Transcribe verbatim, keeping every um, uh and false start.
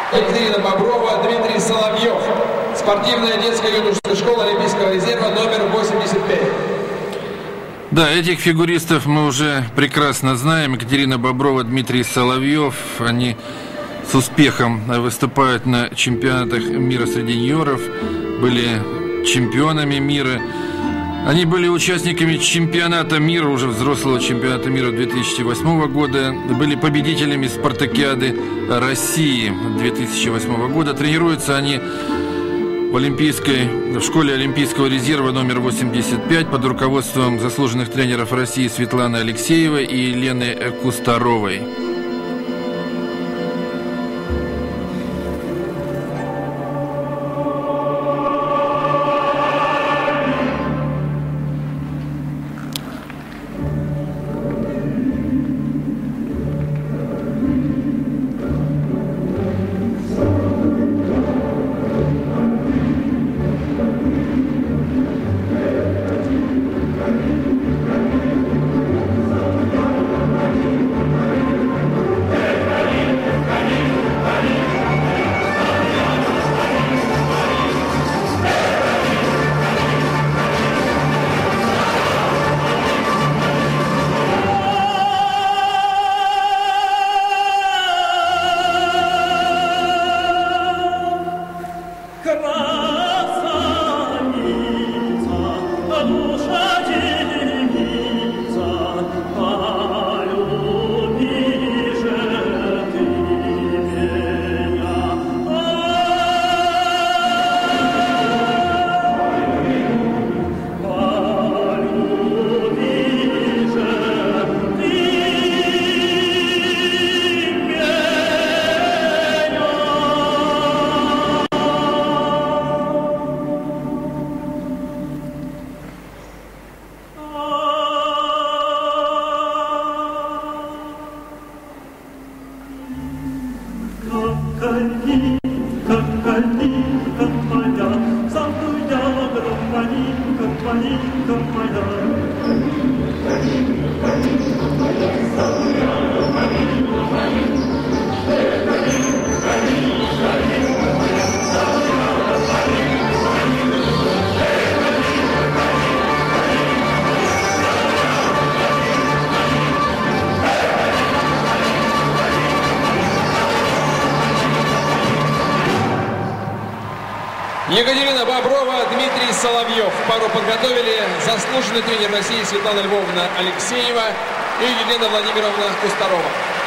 Екатерина Боброва, Дмитрий Соловьев. Спортивная детская юношеская школа Олимпийского резерва номер восемьдесят пять. Да, этих фигуристов мы уже прекрасно знаем. Екатерина Боброва, Дмитрий Соловьев. Они с успехом выступают на чемпионатах мира среди юниоров. Были чемпионами мира. Они были участниками чемпионата мира, уже взрослого чемпионата мира две тысячи восьмого года. Были победителями спартакиады России две тысячи восьмого года. Тренируются они в Олимпийской, в школе Олимпийского резерва номер восемьдесят пять под руководством заслуженных тренеров России Светланы Алексеевой и Елены Кустаровой. Екатерина Боброва, Дмитрий Соловьев. Пару подготовили заслуженный тренер России Светлана Львовна Алексеева и Елена Владимировна Кустарова.